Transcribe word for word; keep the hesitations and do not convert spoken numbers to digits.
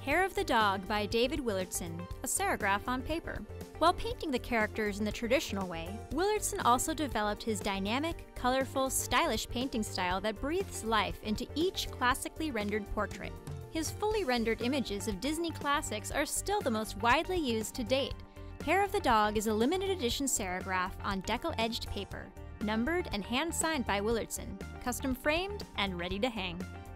Hair of the Dog by David Willardson, a serigraph on paper. While painting the characters in the traditional way, Willardson also developed his dynamic, colorful, stylish painting style that breathes life into each classically rendered portrait. His fully rendered images of Disney classics are still the most widely used to date. Hair of the Dog is a limited edition serigraph on deckle-edged paper, numbered and hand-signed by Willardson, custom framed and ready to hang.